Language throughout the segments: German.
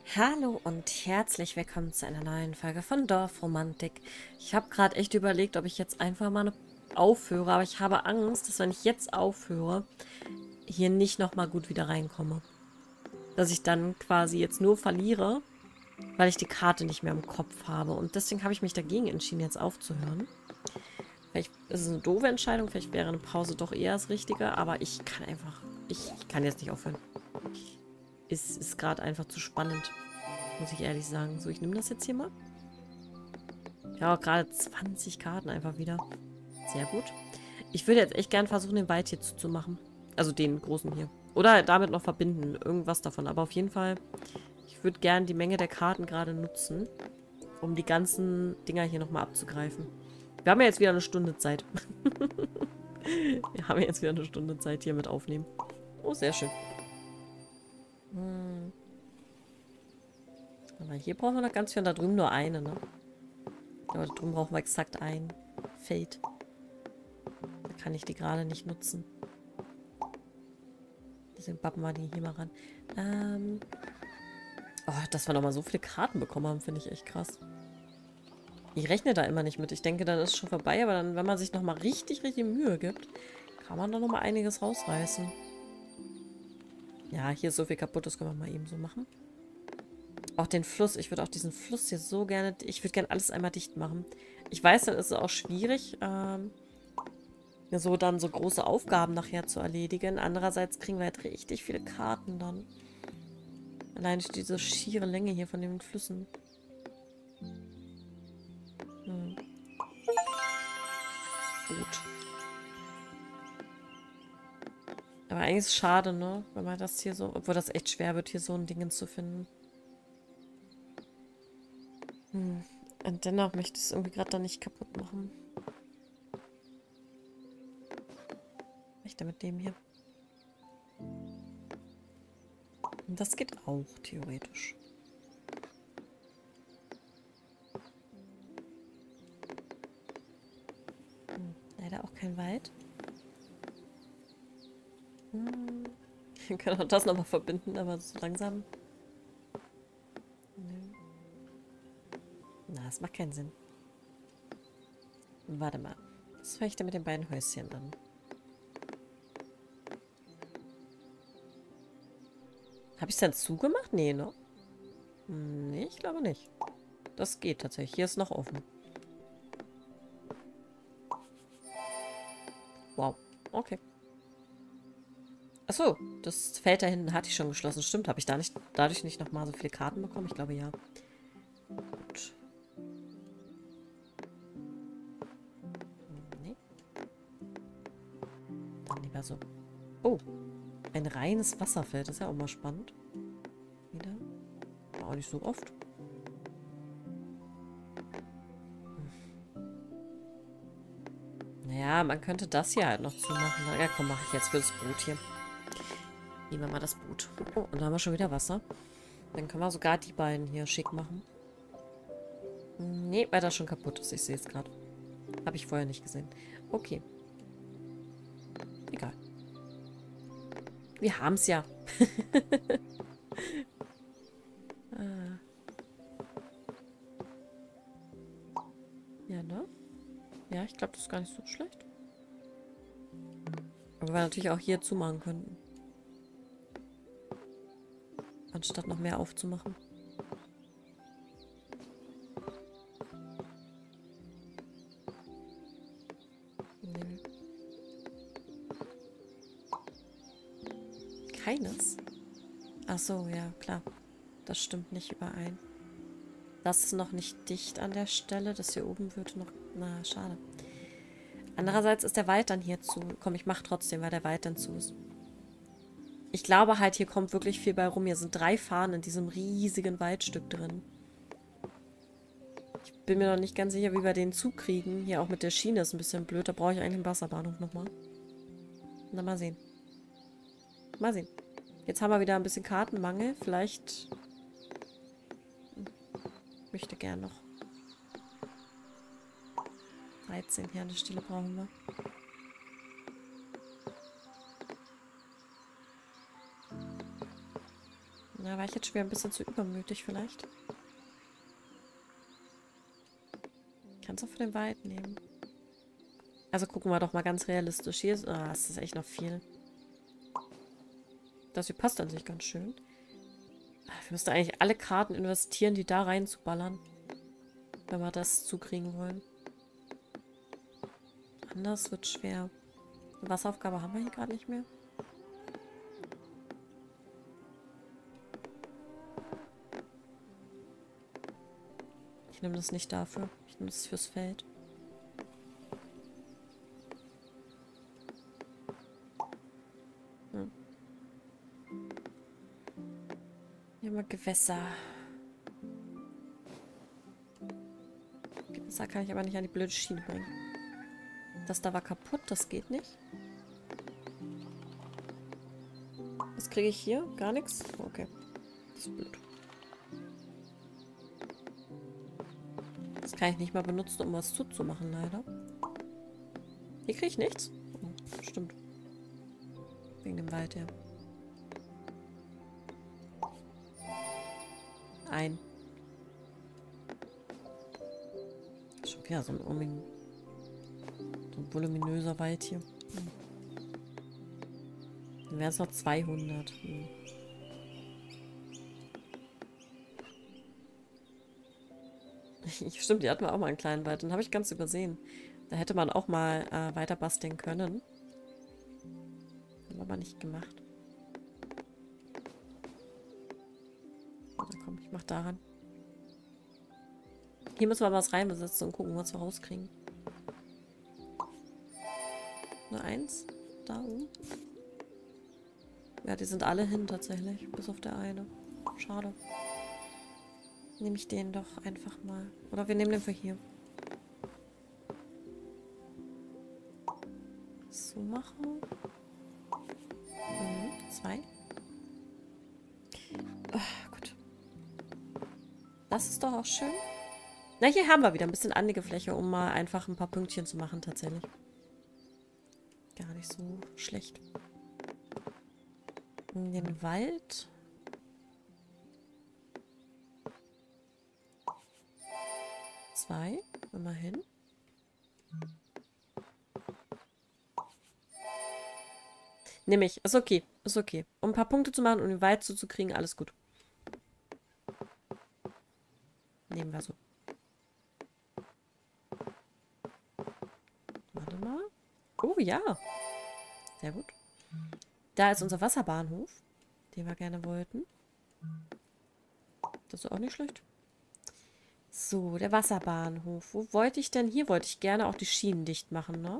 Hallo und herzlich willkommen zu einer neuen Folge von Dorfromantik. Ich habe gerade echt überlegt, ob ich jetzt einfach mal aufhöre, aber ich habe Angst, dass wenn ich jetzt aufhöre, hier nicht nochmal gut wieder reinkomme. Dass ich dann quasi jetzt nur verliere, weil ich die Karte nicht mehr im Kopf habe. Und deswegen habe ich mich dagegen entschieden, jetzt aufzuhören. Vielleicht ist es eine doofe Entscheidung, vielleicht wäre eine Pause doch eher das Richtige, aber ich kann einfach, ich kann jetzt nicht aufhören. Es ist gerade einfach zu spannend, muss ich ehrlich sagen. So, ich nehme das jetzt hier mal. Ja, gerade 20 Karten einfach wieder. Sehr gut. Ich würde jetzt echt gern versuchen, den Wald hier zuzumachen. Also den großen hier. Oder damit noch verbinden. Irgendwas davon. Aber auf jeden Fall, ich würde gern die Menge der Karten gerade nutzen, um die ganzen Dinger hier nochmal abzugreifen. Wir haben ja jetzt wieder eine Stunde Zeit. Wir haben ja jetzt wieder eine Stunde Zeit hier mit aufnehmen. Oh, sehr schön. Aber hier brauchen wir noch ganz viel. Und da drüben nur eine, ne? Aber da drüben brauchen wir exakt ein Feld. Da kann ich die gerade nicht nutzen. Deswegen bappen wir die hier mal ran. Oh, dass wir nochmal so viele Karten bekommen haben, finde ich echt krass. Ich rechne da immer nicht mit. Ich denke, dann ist es schon vorbei, aber dann, wenn man sich nochmal richtig, richtig Mühe gibt, kann man da nochmal einiges rausreißen. Ja, hier ist so viel kaputt, das können wir mal eben so machen. Auch den Fluss. Ich würde auch diesen Fluss hier so gerne... Ich würde gerne alles einmal dicht machen. Ich weiß, dann ist es auch schwierig, so dann so große Aufgaben nachher zu erledigen. Andererseits kriegen wir halt richtig viele Karten dann. Allein durch diese schiere Länge hier von den Flüssen. Gut. Aber eigentlich ist es schade, ne? Wenn man das hier so... Obwohl das echt schwer wird, hier so ein Ding zu finden. Und dennoch möchte ich es irgendwie gerade dann nicht kaputt machen. Was ich da mit dem hier? Und das geht auch, theoretisch. Leider auch kein Wald. Wir können auch das nochmal verbinden, aber so langsam. Nö. Na, das macht keinen Sinn. Warte mal. Was fange ich denn mit den beiden Häuschen an? Habe ich es dann zugemacht? Nee, ne? Nee, ich glaube nicht. Das geht tatsächlich. Hier ist noch offen. Wow. Okay. Achso, das Feld da hinten hatte ich schon geschlossen. Stimmt, habe ich da nicht, dadurch nicht nochmal so viele Karten bekommen? Ich glaube ja. Gut. Nee. Dann lieber so. Oh, ein reines Wasserfeld. Das ist ja auch mal spannend. Wieder. Auch nicht so oft. Naja, man könnte das hier halt noch zumachen. Na ja, komm, mache ich jetzt für das Boot hier. Nehmen wir mal das Boot. Oh, und dann haben wir schon wieder Wasser. Dann können wir sogar die beiden hier schick machen. Nee, weil das schon kaputt ist. Ich sehe es gerade. Habe ich vorher nicht gesehen. Okay. Egal. Wir haben es ja. Ah. Ja, ne? Ja, ich glaube, das ist gar nicht so schlecht. Aber wir natürlich auch hier zumachen könnten. Anstatt noch mehr aufzumachen. Nee. Keines? Ach so, ja, klar. Das stimmt nicht überein. Das ist noch nicht dicht an der Stelle. Das hier oben wird noch... Na, schade. Andererseits ist der Wald dann hier zu. Komm, ich mach trotzdem, weil der Wald dann zu ist. Ich glaube halt, hier kommt wirklich viel bei rum. Hier sind 3 Fahnen in diesem riesigen Waldstück drin. Ich bin mir noch nicht ganz sicher, wie wir den Zug kriegen. Hier auch mit der Schiene ist ein bisschen blöd. Da brauche ich eigentlich einen Wasserbahnhof nochmal. Na, mal sehen. Mal sehen. Jetzt haben wir wieder ein bisschen Kartenmangel. Vielleicht... möchte gern noch 13 hier an der Stelle brauchen wir. Na, war ich jetzt schon wieder ein bisschen zu übermütig vielleicht? Kannst du für den Wald nehmen. Also gucken wir doch mal ganz realistisch. Hier ist... Ah, es ist echt noch viel. Das hier passt an sich ganz schön. Wir müssten eigentlich alle Karten investieren, die da reinzuballern. Wenn wir das zukriegen wollen. Anders wird schwer. Eine Wasseraufgabe haben wir hier gerade nicht mehr. Ich nehme das nicht dafür. Ich nehme das fürs Feld. Hier haben wir Gewässer. Gewässer kann ich aber nicht an die blöde Schiene bringen. Das da war kaputt, das geht nicht. Was kriege ich hier? Gar nichts? Okay. Das ist blöd. Das kann ich nicht mal benutzen, um was zuzumachen, leider. Hier kriege ich nichts? Oh, stimmt. Wegen dem Wald, ja. Ein. Schon wieder so ein voluminöser Wald hier. Dann wären es noch 200. Stimmt, die hatten wir auch mal einen kleinen Wald. Den habe ich ganz übersehen. Da hätte man auch mal weiter basteln können. Haben wir aber nicht gemacht. Na komm, ich mach daran. Hier müssen wir was reinbesetzen und gucken, was wir rauskriegen. Eine 1. Da oben. Ja, die sind alle hin tatsächlich. Bis auf der eine. Schade. Nehme ich den doch einfach mal. Oder wir nehmen den für hier. So machen. 2. Oh, gut. Das ist doch auch schön. Na, hier haben wir wieder ein bisschen Anlegefläche, um mal einfach ein paar Pünktchen zu machen, tatsächlich. Gar nicht so schlecht. In den Wald. Zwei, immerhin. Nehme ich. Ist okay. Ist okay. Um ein paar Punkte zu machen und den Wald zuzukriegen, alles gut. Nehmen wir so. Warte mal. Oh ja. Sehr gut. Da ist unser Wasserbahnhof, den wir gerne wollten. Das ist auch nicht schlecht. So, der Wasserbahnhof. Wo wollte ich denn? Hier wollte ich gerne auch die Schienen dicht machen, ne?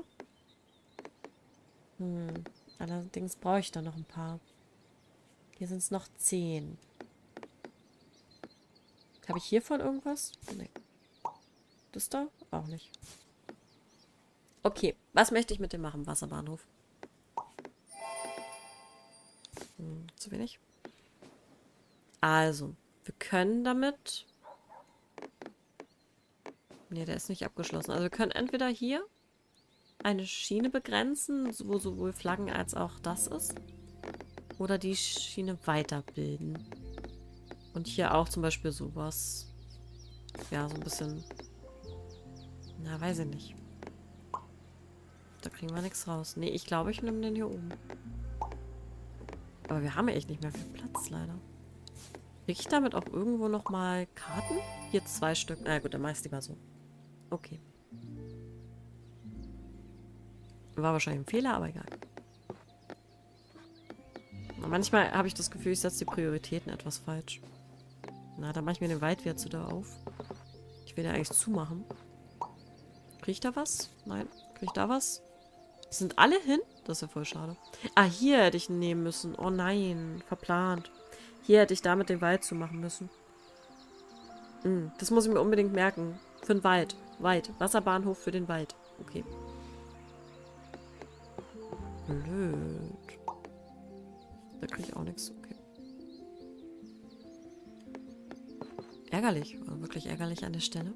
Allerdings brauche ich da noch ein paar. Hier sind es noch 10. Habe ich hiervon irgendwas? Nee. Das da? Auch nicht. Okay, was möchte ich mit dem machen, Wasserbahnhof? Zu wenig. Also, wir können damit... Ne, der ist nicht abgeschlossen. Also wir können entweder hier eine Schiene begrenzen, wo sowohl Flaggen als auch das ist. Oder die Schiene weiterbilden. Und hier auch zum Beispiel sowas. Ja, so ein bisschen... Na, weiß ich nicht. Da kriegen wir nichts raus. Nee, ich glaube, ich nehme den hier oben. Aber wir haben ja echt nicht mehr viel Platz, leider. Kriege ich damit auch irgendwo nochmal Karten? Hier 2 Stück. Na gut, dann mach ich es lieber so. Okay. War wahrscheinlich ein Fehler, aber egal. Manchmal habe ich das Gefühl, ich setze die Prioritäten etwas falsch. Na, dann mache ich mir den Wald wieder zu da auf. Ich will den eigentlich zumachen. Kriege ich da was? Nein. Kriege ich da was? Die sind alle hin? Das ist ja voll schade. Ah, hier hätte ich ihn nehmen müssen. Oh nein, verplant. Hier hätte ich damit den Wald zumachen müssen. Das muss ich mir unbedingt merken. Für den Wald. Wald. Wasserbahnhof für den Wald. Okay. Blöd. Da kriege ich auch nichts. Okay. Ärgerlich. Also wirklich ärgerlich an der Stelle.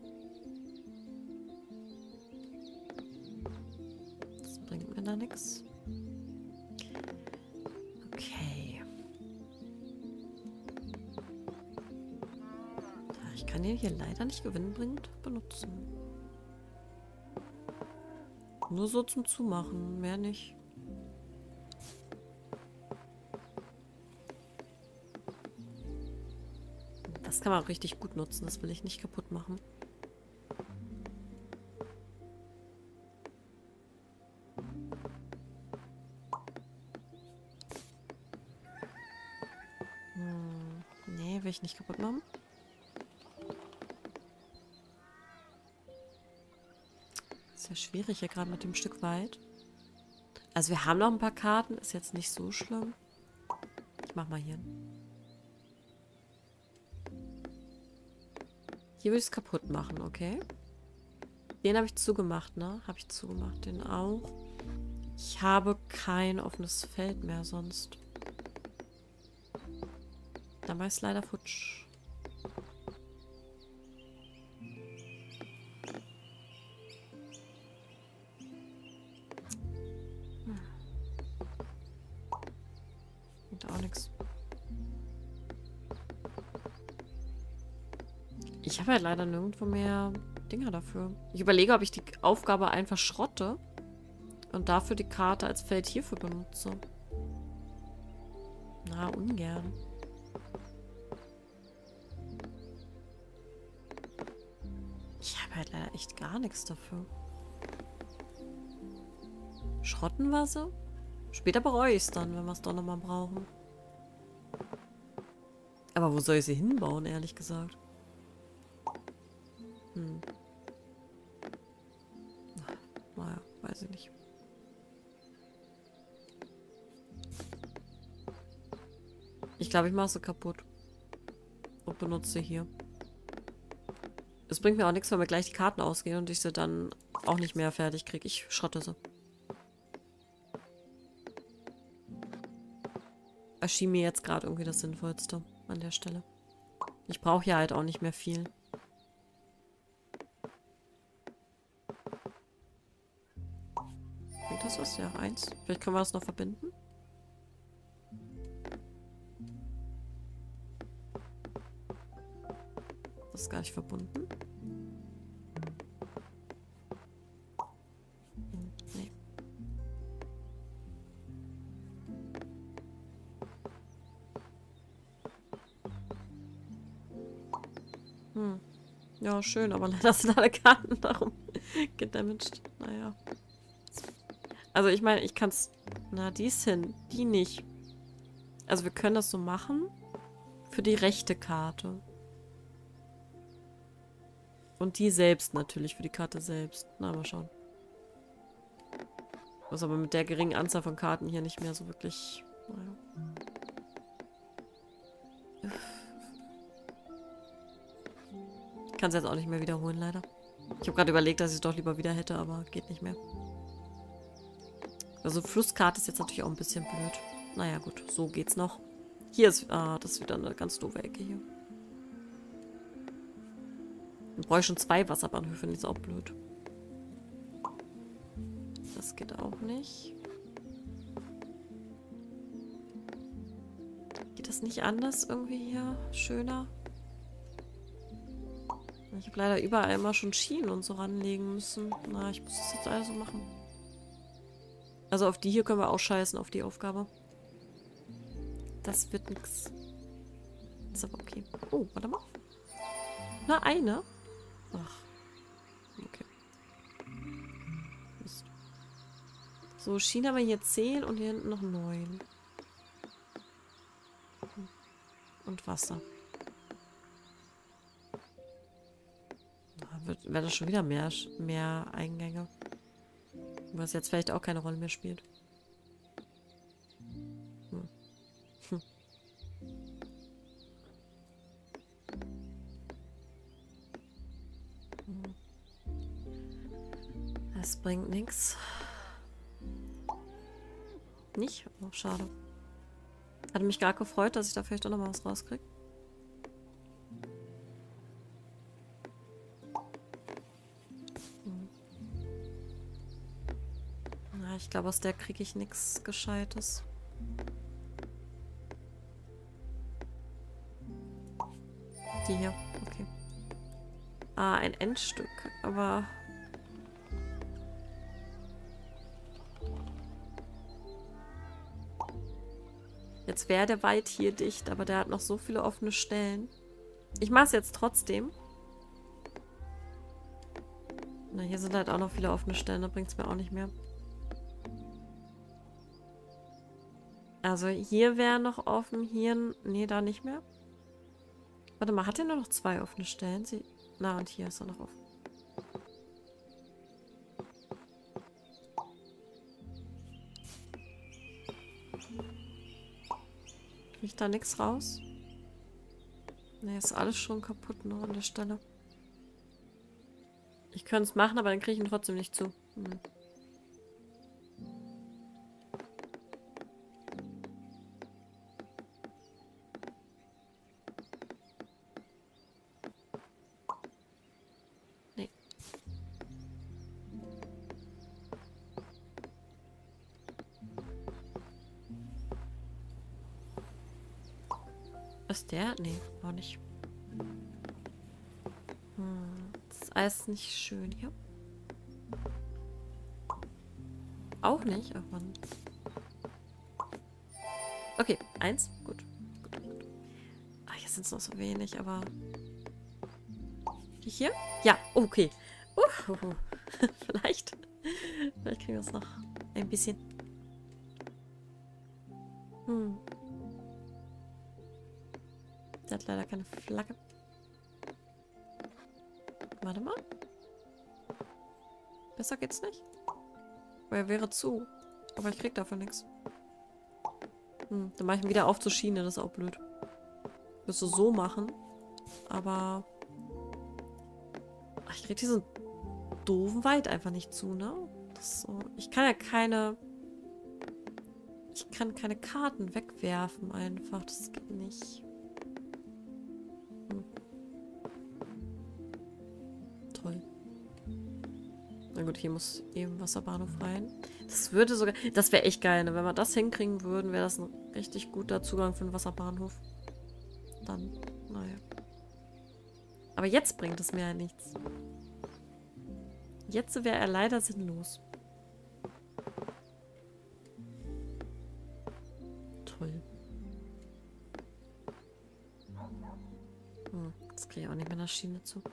Das bringt mir da nichts. Okay. Ich kann den hier leider nicht gewinnbringend benutzen. Nur so zum Zumachen, mehr nicht. Das kann man auch richtig gut nutzen, das will ich nicht kaputt machen. Nee, will ich nicht kaputt machen. Ist ja schwierig hier gerade mit dem Stück weit. Also wir haben noch ein paar Karten, ist jetzt nicht so schlimm. Ich mach mal hier. Hier will ich es kaputt machen, okay? Den habe ich zugemacht, ne? Habe ich zugemacht, den auch. Ich habe kein offenes Feld mehr sonst. Da war es leider futsch. Und auch nichts. Ich habe halt leider nirgendwo mehr Dinger dafür. Ich überlege, ob ich die Aufgabe einfach schrotte und dafür die Karte als Feld hierfür benutze. Na, ungern. Ich habe halt leider echt gar nichts dafür. Schrotten wir sie? Später bereue ich es dann, wenn wir es doch nochmal brauchen. Aber wo soll ich sie hinbauen, ehrlich gesagt? Naja, weiß ich nicht. Ich glaube, ich mache sie kaputt. Und benutze sie hier. Es bringt mir auch nichts, wenn mir gleich die Karten ausgehen und ich sie dann auch nicht mehr fertig kriege. Ich schrotte sie. Erschien mir jetzt gerade irgendwie das Sinnvollste an der Stelle. Ich brauche ja halt auch nicht mehr viel. Bringt das was? Ja, 1. Vielleicht können wir das noch verbinden. Das ist gar nicht verbunden. Nee. Ja, schön, aber leider sind alle Karten darum gedamaged. Naja. Also ich meine, ich kann es... Na, die ist hin. Die nicht. Also wir können das so machen. Für die rechte Karte. Und die selbst natürlich, für die Karte selbst. Na, mal schauen. Was aber mit der geringen Anzahl von Karten hier nicht mehr so wirklich... Naja. Ich kann es jetzt auch nicht mehr wiederholen, leider. Ich habe gerade überlegt, dass ich es doch lieber wieder hätte, aber geht nicht mehr. Also Flusskarte ist jetzt natürlich auch ein bisschen blöd. Naja, gut, so geht's noch. Hier ist... Ah, das ist wieder eine ganz doofe Ecke hier. Dann brauche ich schon 2 Wasserbahnhöfe, das ist auch blöd. Das geht auch nicht. Geht das nicht anders irgendwie hier? Schöner? Ich habe leider überall immer schon Schienen und so ranlegen müssen. Na, ich muss das jetzt alles so machen. Also auf die hier können wir auch scheißen, auf die Aufgabe. Das wird nix. Ist aber okay. Oh, warte mal. Na, eine? Ach. Okay. Mist. So, Schienen haben wir hier 10 und hier hinten noch 9. Und Wasser. Wäre das schon wieder mehr Eingänge. Was jetzt vielleicht auch keine Rolle mehr spielt. Das bringt nichts. Nicht? Oh, schade. Hatte mich gar gefreut, dass ich da vielleicht auch noch mal was rauskriege. Na, ich glaube, aus der kriege ich nichts Gescheites. Die hier, okay. ein Endstück, aber... Jetzt wäre der Wald hier dicht, aber der hat noch so viele offene Stellen. Ich mache es jetzt trotzdem. Na, hier sind halt auch noch viele offene Stellen, da bringt es mir auch nicht mehr. Also hier wäre noch offen, hier... Nee, da nicht mehr. Warte mal, hat er nur noch 2 offene Stellen? Na, und hier ist er noch offen. Kriege ich da nichts raus? Ne, ist alles schon kaputt noch an der Stelle. Ich könnte es machen, aber dann kriege ich ihn trotzdem nicht zu. Hm. Nee. Ist der? Nee, auch nicht. Das Eis ist nicht schön hier. Auch nicht? Ach Mann. Okay, 1. Gut. Gut. Ah, hier sind es noch so wenig, aber... Die hier? Ja, okay. Vielleicht. Vielleicht kriegen wir es noch ein bisschen. Der hat leider keine Flagge. Warte mal. Besser geht's nicht? Weil er wäre zu. Aber ich krieg dafür nichts. Dann mache ich ihn wieder auf zur Schiene. Das ist auch blöd. Wirst du so machen. Aber... Ach, ich krieg diesen doofen Wald einfach nicht zu, ne? Das ist so. Ich kann ja keine... Ich kann keine Karten wegwerfen einfach. Das geht nicht. Toll. Na gut, hier muss eben Wasserbahnhof rein. Das würde sogar... Das wäre echt geil, ne? Wenn wir das hinkriegen würden, wäre das ein richtig guter Zugang für den Wasserbahnhof. Dann, naja. Aber jetzt bringt es mir ja nichts. Jetzt wäre er leider sinnlos. Toll. Jetzt kriege ich auch nicht mehr eine Schiene zu.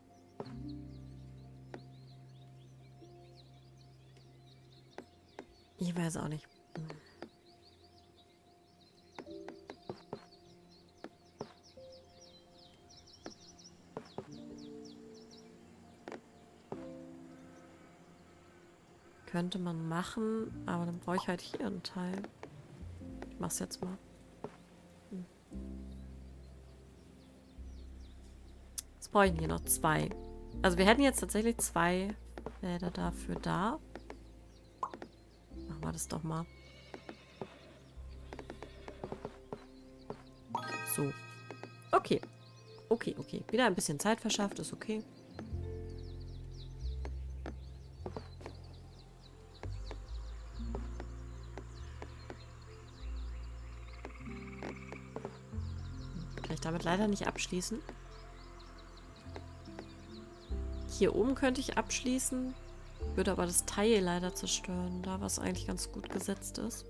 Ich weiß auch nicht. Könnte man machen, aber dann brauche ich halt hier einen Teil. Ich mach's jetzt mal. Jetzt brauche ich hier noch 2. Also wir hätten jetzt tatsächlich 2 Räder dafür da. Machen wir das doch mal. So. Okay. Okay. Wieder ein bisschen Zeit verschafft, ist okay. Kann ich damit leider nicht abschließen. Hier oben könnte ich abschließen, würde aber das Teil leider zerstören, da was eigentlich ganz gut gesetzt ist.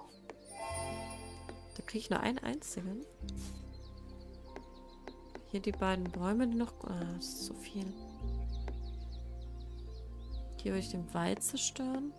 Da kriege ich nur einen einzigen. Hier die beiden Bäume, die noch... Ah, das ist so viel. Hier würde ich den Wald zerstören.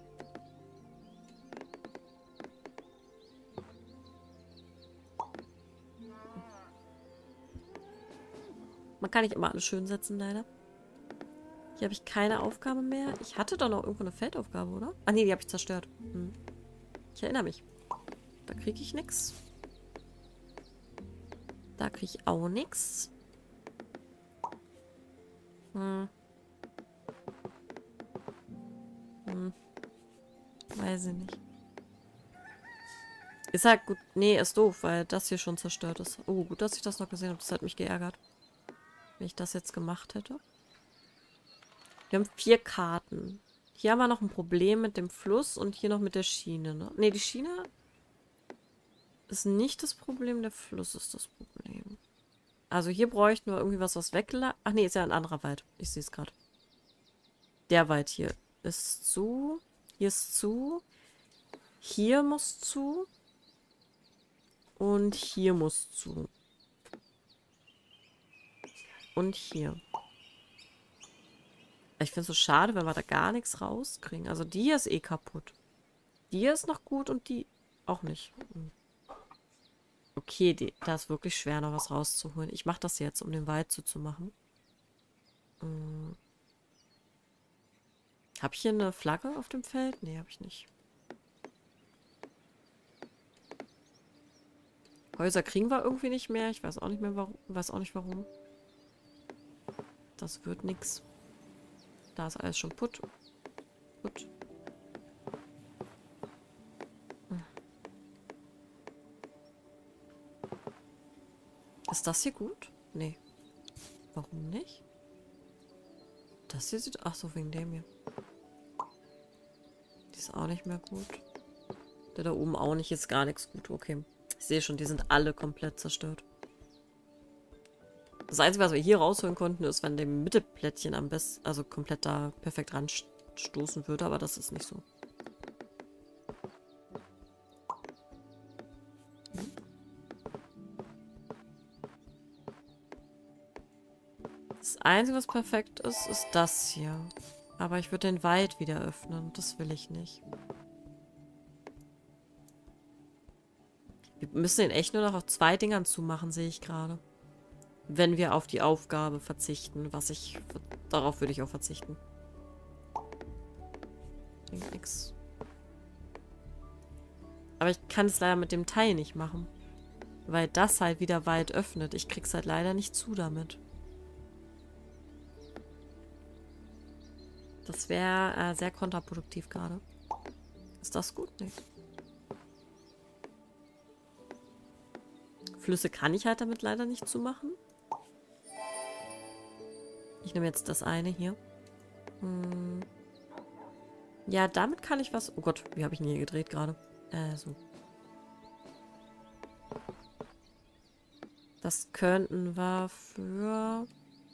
Man kann nicht immer alles schön setzen, leider. Hier habe ich keine Aufgabe mehr. Ich hatte doch noch irgendwo eine Feldaufgabe, oder? Ah, nee, die habe ich zerstört. Ich erinnere mich. Da kriege ich nichts. Da kriege ich auch nichts. Weiß ich nicht. Ist halt gut. Nee, ist doof, weil das hier schon zerstört ist. Oh, gut, dass ich das noch gesehen habe. Das hat mich geärgert. Wenn ich das jetzt gemacht hätte. Wir haben 4 Karten. Hier haben wir noch ein Problem mit dem Fluss und hier noch mit der Schiene. Ne, nee, die Schiene ist nicht das Problem. Der Fluss ist das Problem. Also hier bräuchten wir irgendwie was wegla... Ach nee, ist ja ein anderer Wald. Ich sehe es gerade. Der Wald hier ist zu. Hier ist zu. Hier muss zu. Und hier muss zu. Und hier. Ich finde es so schade, wenn wir da gar nichts rauskriegen. Also die hier ist eh kaputt. Die hier ist noch gut und die auch nicht. Okay, da ist wirklich schwer, noch was rauszuholen. Ich mache das jetzt, um den Wald zuzumachen. Habe ich hier eine Flagge auf dem Feld? Nee, habe ich nicht. Häuser kriegen wir irgendwie nicht mehr. Ich weiß auch nicht mehr warum. Weiß auch nicht warum. Das wird nix. Da ist alles schon putt. Putt. Ist das hier gut? Nee. Warum nicht? Das hier sieht... Ach so, wegen dem hier. Die ist auch nicht mehr gut. Der da oben auch nicht. Ist gar nichts gut. Okay. Ich sehe schon, die sind alle komplett zerstört. Das Einzige, was wir hier rausholen konnten, ist, wenn dem Mittelplättchen am besten, also komplett da perfekt ranstoßen würde, aber das ist nicht so. Das Einzige, was perfekt ist, ist das hier. Aber ich würde den Wald wieder öffnen. Das will ich nicht. Wir müssen den echt nur noch auf 2 Dingern zumachen, sehe ich gerade. Wenn wir auf die Aufgabe verzichten, darauf würde ich auch verzichten. Bringt nix. Aber ich kann es leider mit dem Teil nicht machen. Weil das halt wieder Wald öffnet. Ich krieg's halt leider nicht zu damit. Das wäre sehr kontraproduktiv gerade. Ist das gut? Nee. Flüsse kann ich halt damit leider nicht zumachen. Ich nehme jetzt das eine hier. Ja, damit kann ich was... Oh Gott, wie habe ich ihn hier gedreht gerade? So. Das könnten wir für...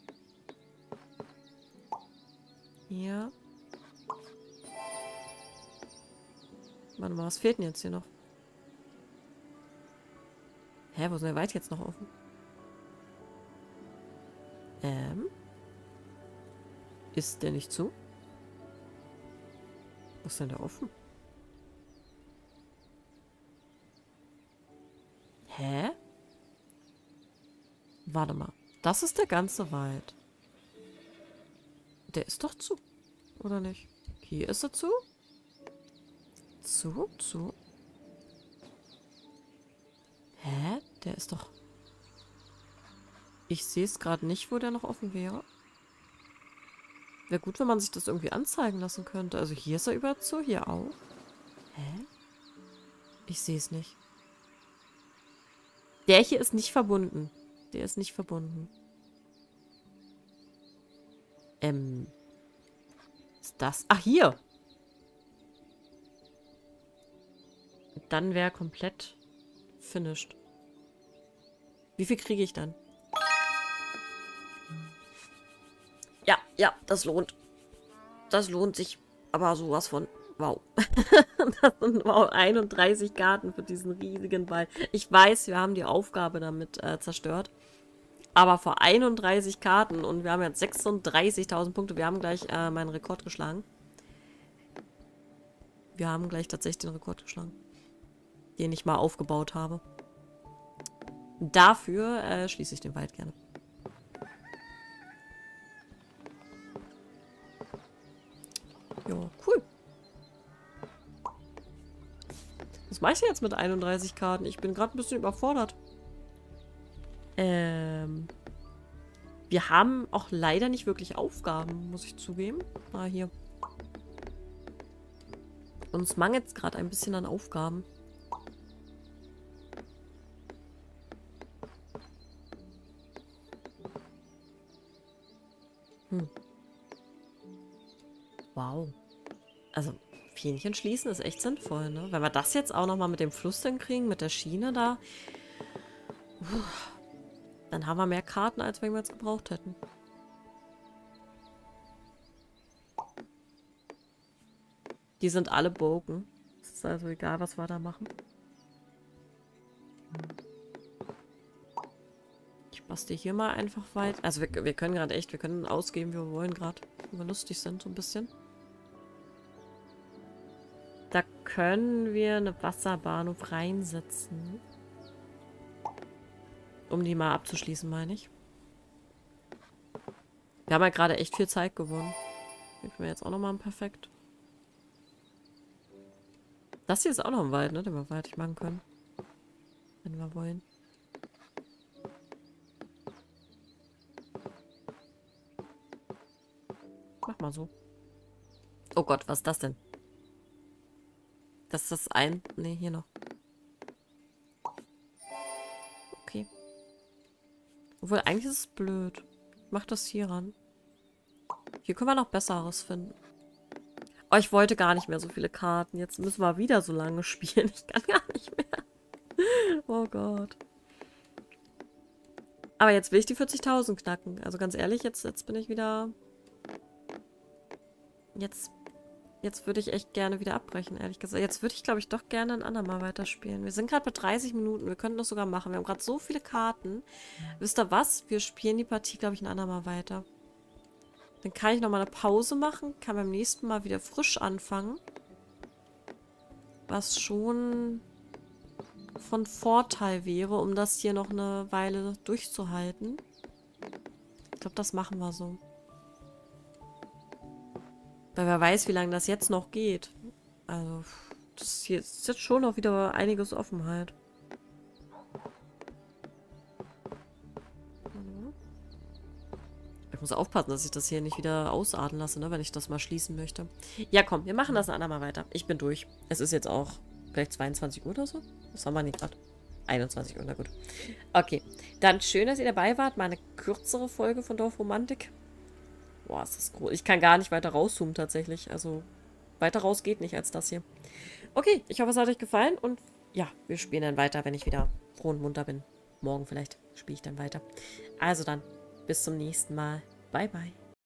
Hier. Warte mal, was fehlt denn jetzt hier noch? Hä, wo ist der Wald jetzt noch offen? Ist der nicht zu? Wo ist denn der offen? Hä? Warte mal. Das ist der ganze Wald. Der ist doch zu. Oder nicht? Hier ist er zu. Zu. Hä? Der ist doch... Ich sehe es gerade nicht, wo der noch offen wäre. Wäre gut, wenn man sich das irgendwie anzeigen lassen könnte. Also hier ist er überall zu, hier auch. Hä? Ich sehe es nicht. Der hier ist nicht verbunden. Der ist nicht verbunden. Ist das... Ach, hier! Dann wäre komplett finished. Wie viel kriege ich dann? Ja, das lohnt. Das lohnt sich aber sowas von. Wow. Das sind wow, 31 Karten für diesen riesigen Ball. Ich weiß, wir haben die Aufgabe damit zerstört. Aber vor 31 Karten und wir haben jetzt 36.000 Punkte. Wir haben gleich meinen Rekord geschlagen. Wir haben gleich tatsächlich den Rekord geschlagen. Den ich mal aufgebaut habe. Dafür schließe ich den Wald gerne. Ja, cool. Was mache ich jetzt mit 31 Karten? Ich bin gerade ein bisschen überfordert. Wir haben auch leider nicht wirklich Aufgaben, muss ich zugeben. Ah, hier. Uns mangelt es gerade ein bisschen an Aufgaben. Wow. Also, Fähnchen schließen ist echt sinnvoll, ne? Wenn wir das jetzt auch nochmal mit dem Fluss dann kriegen, mit der Schiene da. Dann haben wir mehr Karten, als wenn wir jetzt gebraucht hätten. Die sind alle broken. Es ist also egal, was wir da machen. Ich bastel hier mal einfach weit. Also wir können gerade echt, wir können ausgeben, wie wir wollen gerade. Wenn wir lustig sind, so ein bisschen. Da können wir eine Wasserbahnhof reinsetzen. Um die mal abzuschließen, meine ich. Wir haben ja gerade echt viel Zeit gewonnen. Den können wir jetzt auch nochmal perfekt. Das hier ist auch noch ein Wald, ne? Den wir fertig machen können. Wenn wir wollen. Mach mal so. Oh Gott, was ist das denn? Das ist das ein... Ne, hier noch. Okay. Obwohl, eigentlich ist es blöd. Ich mach das hier ran. Hier können wir noch Besseres finden. Oh, ich wollte gar nicht mehr so viele Karten. Jetzt müssen wir wieder so lange spielen. Ich kann gar nicht mehr. Oh Gott. Aber jetzt will ich die 40.000 knacken. Also ganz ehrlich, jetzt bin ich wieder... Jetzt würde ich echt gerne wieder abbrechen, ehrlich gesagt. Jetzt würde ich, glaube ich, doch gerne ein andermal weiterspielen. Wir sind gerade bei 30 Minuten. Wir könnten das sogar machen. Wir haben gerade so viele Karten. Wisst ihr was? Wir spielen die Partie, glaube ich, ein andermal weiter. Dann kann ich nochmal eine Pause machen. Kann beim nächsten Mal wieder frisch anfangen. Was schon von Vorteil wäre, um das hier noch eine Weile durchzuhalten. Ich glaube, das machen wir so. Weil wer weiß, wie lange das jetzt noch geht. Also, das hier ist jetzt schon noch wieder einiges offen halt. Ich muss aufpassen, dass ich das hier nicht wieder ausarten lasse, ne, wenn ich das mal schließen möchte. Ja, komm, wir machen das ein andermal weiter. Ich bin durch. Es ist jetzt auch vielleicht 22 Uhr oder so. Was haben wir nicht gerade? 21 Uhr, na gut. Okay, dann schön, dass ihr dabei wart. Mal eine kürzere Folge von Dorfromantik. Boah, ist das groß. Ich kann gar nicht weiter rauszoomen tatsächlich. Also weiter raus geht nicht als das hier. Okay, ich hoffe, es hat euch gefallen. Und ja, wir spielen dann weiter, wenn ich wieder froh und munter bin. Morgen vielleicht spiele ich dann weiter. Also dann, bis zum nächsten Mal. Bye, bye.